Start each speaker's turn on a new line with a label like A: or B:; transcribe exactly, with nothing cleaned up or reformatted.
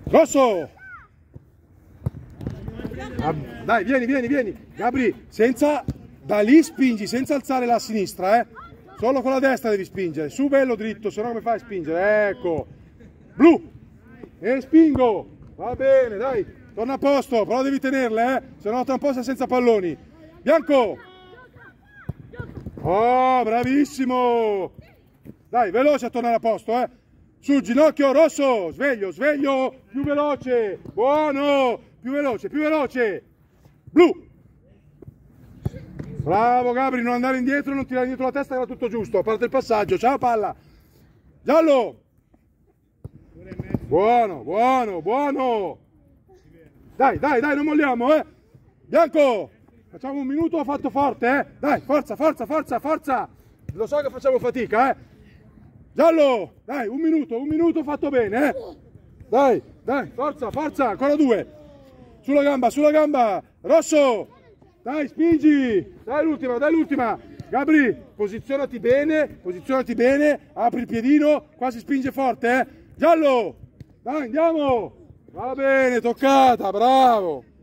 A: Rosso! Ah, dai, vieni, vieni, vieni. Gabri, senza... Da lì spingi, senza alzare la sinistra, eh. Solo con la destra devi spingere. Su bello dritto, se no come fai a spingere? Ecco. Blu! E spingo! Va bene, dai. Torna a posto, però devi tenerle, eh. Se no tra un po' sei senza palloni. Bianco! Oh, bravissimo! Dai, veloce a tornare a posto, eh. Sul ginocchio, rosso! Sveglio, sveglio! Più veloce! Buono! Più veloce, più veloce! Blu! Bravo Gabri, non andare indietro, non tirare dietro la testa, era tutto giusto. A parte il passaggio, ciao palla! Giallo! Buono, buono, buono! Dai, dai, dai, non molliamo, eh! Bianco! Facciamo un minuto, ho fatto forte, eh! Dai, forza, forza, forza, forza! Lo so che facciamo fatica, eh! Giallo! Dai, un minuto, un minuto fatto bene, eh! Dai, dai, forza, forza, ancora due! Sulla gamba, sulla gamba! Rosso! Dai, spingi! Dai l'ultima, dai l'ultima! Gabri, posizionati bene, posizionati bene, apri il piedino, qua si spinge forte, eh! Giallo! Dai, andiamo! Va bene, toccata, bravo!